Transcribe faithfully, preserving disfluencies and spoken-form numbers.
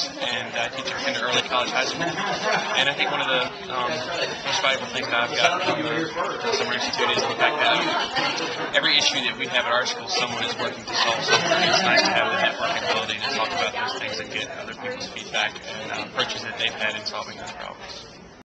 students, and I teach at Kinder Early College High School. And I think one of the um, most valuable things that I've got from the, the Summer Institute is the fact that every issue that we have at our school, someone is working to solve something. It's nice to have the networking ability to talk about those things and get other people's feedback and uh, approaches that they've had in solving those problems.